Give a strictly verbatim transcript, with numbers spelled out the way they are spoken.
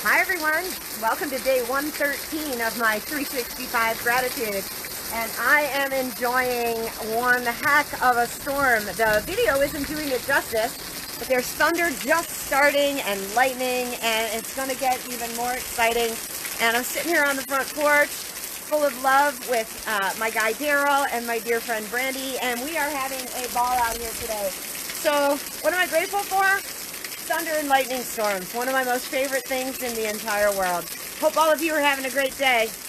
Hi everyone, welcome to day one thirteen of my three sixty-five gratitude, and I am enjoying one heck of a storm. The video isn't doing it justice, but there's thunder just starting and lightning, and it's going to get even more exciting. And I'm sitting here on the front porch full of love with uh, my guy Daryl and my dear friend Brandy, and we are having a ball out here today. So what am I grateful for? Thunder and lightning storms, one of my most favorite things in the entire world. Hope all of you are having a great day.